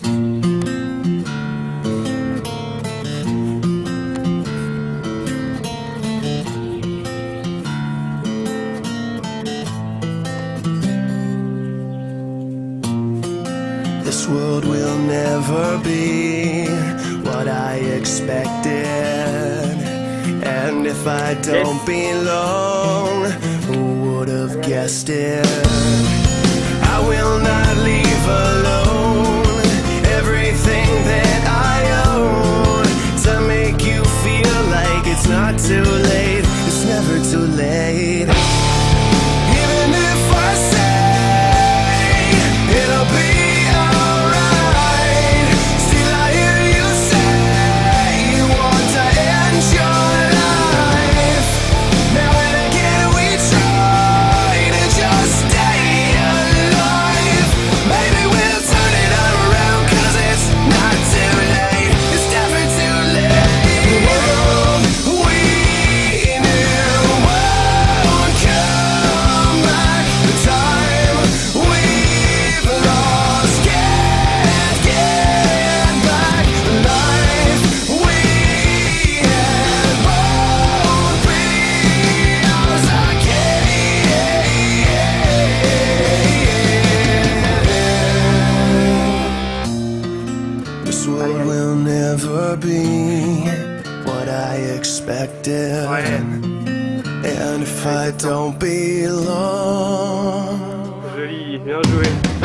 This world will never be what I expected, and if I don't belong, who would have guessed it? I will not leave alone everything that I own to make you feel like it's not too late. It's never too late. Even if I say it'll be this world will never be what I expected, and if I don't belong. Joli, bien joué.